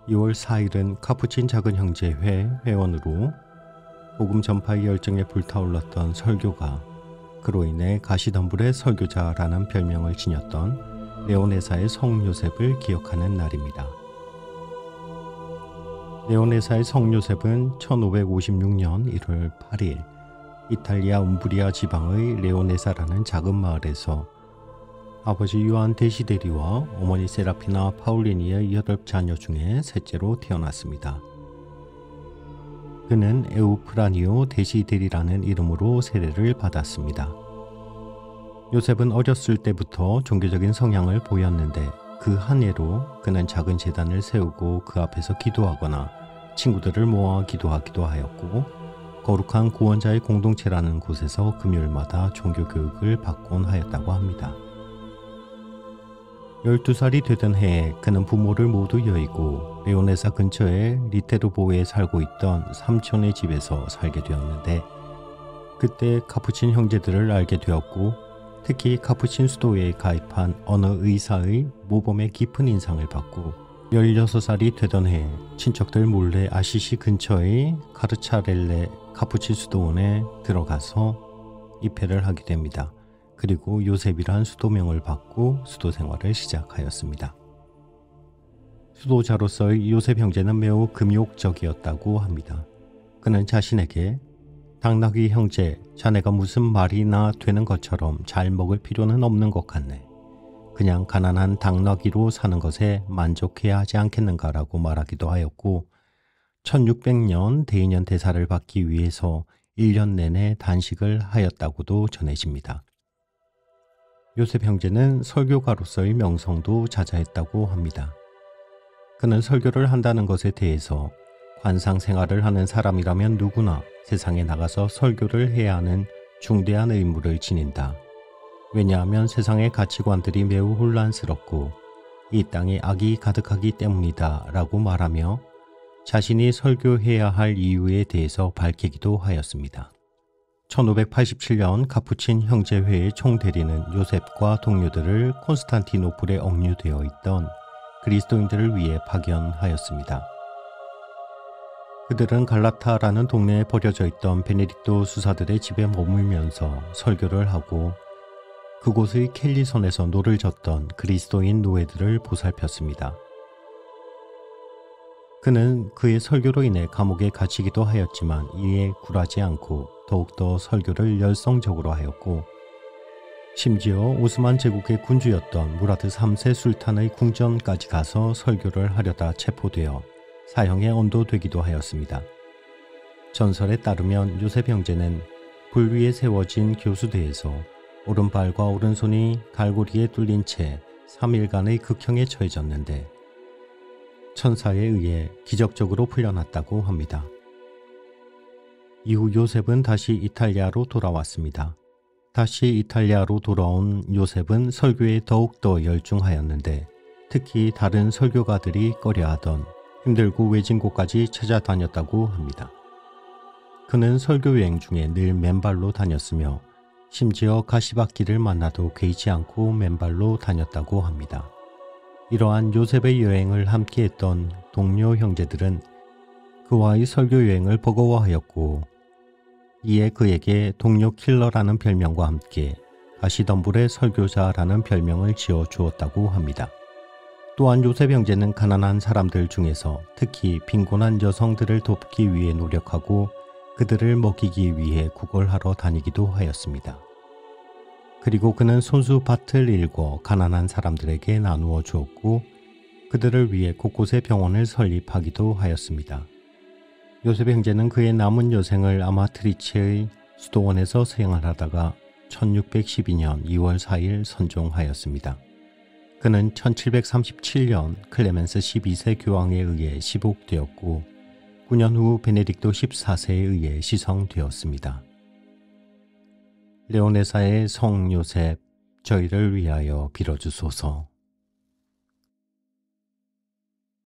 2월 4일은 카푸친 작은 형제회 회원으로 복음 전파의 열정에 불타올랐던 설교가 그로 인해 가시덤불의 설교자라는 별명을 지녔던 레오네사의 성 요셉을 기억하는 날입니다. 레오네사의 성 요셉은 1556년 1월 8일 이탈리아 움브리아 지방의 레오네사라는 작은 마을에서 아버지 요한 데시데리와 어머니 세라피나 파울리니의 8자녀 중에 셋째로 태어났습니다. 그는 에우프라니오 데시데리라는 이름으로 세례를 받았습니다. 요셉은 어렸을 때부터 종교적인 성향을 보였는데 그 한 해로 그는 작은 제단을 세우고 그 앞에서 기도하거나 친구들을 모아 기도하기도 하였고 거룩한 구원자의 공동체라는 곳에서 금요일마다 종교교육을 받곤 하였다고 합니다. 12살이 되던 해에 그는 부모를 모두 여의고 레오네사 근처의 리테르보에 살고 있던 삼촌의 집에서 살게 되었는데 그때 카푸친 형제들을 알게 되었고 특히 카푸친 수도회에 가입한 어느 의사의 모범의 깊은 인상을 받고 16살이 되던 해에 친척들 몰래 아시시 근처의 카르차렐레 카푸친 수도원에 들어가서 입회를 하게 됩니다. 그리고 요셉이란 수도명을 받고 수도 생활을 시작하였습니다. 수도자로서의 요셉 형제는 매우 금욕적이었다고 합니다. 그는 자신에게 당나귀 형제, 자네가 무슨 말이나 되는 것처럼 잘 먹을 필요는 없는 것 같네. 그냥 가난한 당나귀로 사는 것에 만족해야 하지 않겠는가라고 말하기도 하였고 1600년 대인연 대사를 받기 위해서 1년 내내 단식을 하였다고도 전해집니다. 요셉 형제는 설교가로서의 명성도 자자했다고 합니다. 그는 설교를 한다는 것에 대해서 관상 생활을 하는 사람이라면 누구나 세상에 나가서 설교를 해야 하는 중대한 의무를 지닌다. 왜냐하면 세상의 가치관들이 매우 혼란스럽고 이 땅에 악이 가득하기 때문이다 라고 말하며 자신이 설교해야 할 이유에 대해서 밝히기도 하였습니다. 1587년 카푸친 형제회의 총대리는 요셉과 동료들을 콘스탄티노플에 억류되어 있던 그리스도인들을 위해 파견하였습니다. 그들은 갈라타라는 동네에 버려져 있던 베네딕토 수사들의 집에 머물면서 설교를 하고 그곳의 켈리선에서 노를 젓던 그리스도인 노예들을 보살폈습니다. 그는 그의 설교로 인해 감옥에 갇히기도 하였지만 이에 굴하지 않고 더욱더 설교를 열성적으로 하였고 심지어 오스만 제국의 군주였던 무라드 3세 술탄의 궁전까지 가서 설교를 하려다 체포되어 사형에 언도되기도 하였습니다. 전설에 따르면 요셉 형제는 불 위에 세워진 교수대에서 오른발과 오른손이 갈고리에 뚫린 채 3일간의 극형에 처해졌는데 천사에 의해 기적적으로 풀려났다고 합니다. 이후 요셉은 다시 이탈리아로 돌아왔습니다. 다시 이탈리아로 돌아온 요셉은 설교에 더욱더 열중하였는데 특히 다른 설교가들이 꺼려하던 힘들고 외진 곳까지 찾아다녔다고 합니다. 그는 설교 여행 중에 늘 맨발로 다녔으며 심지어 가시밭길을 만나도 개의치 않고 맨발로 다녔다고 합니다. 이러한 요셉의 여행을 함께했던 동료 형제들은 그와의 설교 여행을 버거워하였고 이에 그에게 동료 킬러라는 별명과 함께 가시덤불의 설교자라는 별명을 지어 주었다고 합니다. 또한 요셉 형제는 가난한 사람들 중에서 특히 빈곤한 여성들을 돕기 위해 노력하고 그들을 먹이기 위해 구걸하러 다니기도 하였습니다. 그리고 그는 손수밭을 일궈 가난한 사람들에게 나누어 주었고 그들을 위해 곳곳에 병원을 설립하기도 하였습니다. 요셉 형제는 그의 남은 여생을 아마트리체의 수도원에서 생활하다가 1612년 2월 4일 선종하였습니다. 그는 1737년 클레멘스 12세 교황에 의해 시복되었고 9년 후 베네딕토 14세에 의해 시성되었습니다. 레오네사의 성 요셉, 저희를 위하여 빌어주소서.